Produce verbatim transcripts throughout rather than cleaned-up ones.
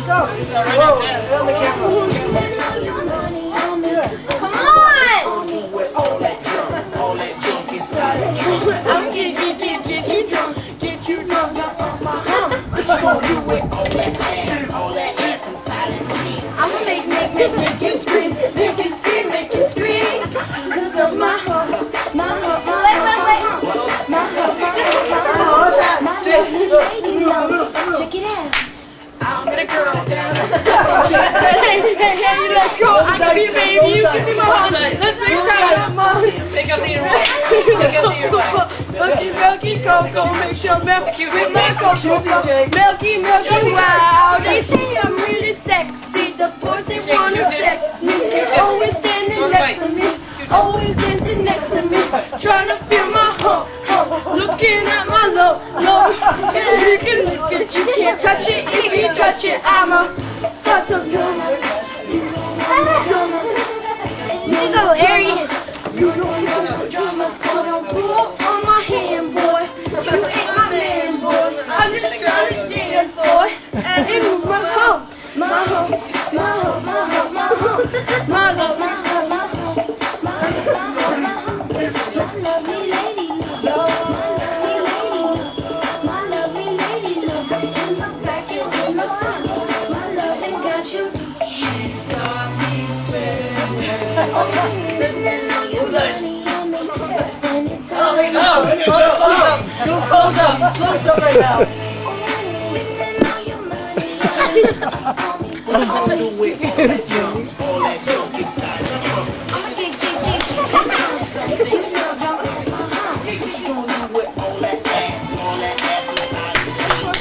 Go. Whoa, get on the camera. Come on! All that junk, all that junk inside that trunk. I'm gonna get, get, get you drunk, get you drunk off my hump. What you gonna do with all that ass, all that ass inside that jeans? I'ma make, make, make, make you scream, make you scream, make you scream. Cause of my hump, my hump, my wait, wait, wait. My hump, my hump, my hump, my lovely lady loves. Check it out. I'm gonna girl down. Hey, hey, hey, let's go. I can be a baby, you can be my home. Let's make time, mom. Take up the advice. Take up the advice. Milky, milky cocoa, make sure milky with my cocoa. Milky, milky, wow. They say I'm really sexy. The boys, they wanna sex me. Always standing next to me. Always dancing next to me. Trying to feel my hump, hump. Looking at my low, low. You can look it, you can't touch it. If you touch it, I'ma start some drama. Drama. You're so hilarious. You don't know drama, so don't pull on my hand, boy. You ain't my man, boy. I'm just trying to dance, boy. And in my hump, my hump, my hump, my hump, my hump, my love, my hump, my hump, my love, my hump, my lovely lady, love, my lovely lady, love, my lovely lady, love. In the back and in the front, my love ain't got you. She's got me spinning. No, close up. Go close up. Close up right now. What you gonna do with all that junk, all that junk inside that trunk? What you gonna do with all that ass, all that ass inside the jeans?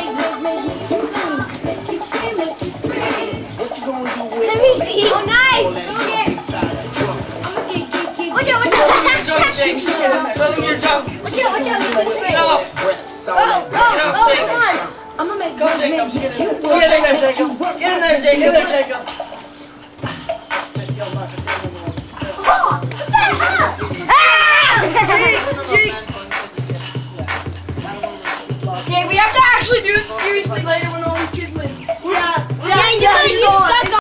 What you gonna do with Let me all that see. junk, Oh, nice. all that Go junk get. inside that trunk? Watch out, watch out. Show them, Jake. Show them your junk. Watch out, watch out. Get off. Breasts, all Oh, that oh, breasts. oh, come on. I'm gonna make Go, make- Jacob. make you Go, work. Get in there, Jacob. Jacob. Get in there, Get in Jacob. there, Jacob. Oh, what the hell? Ah!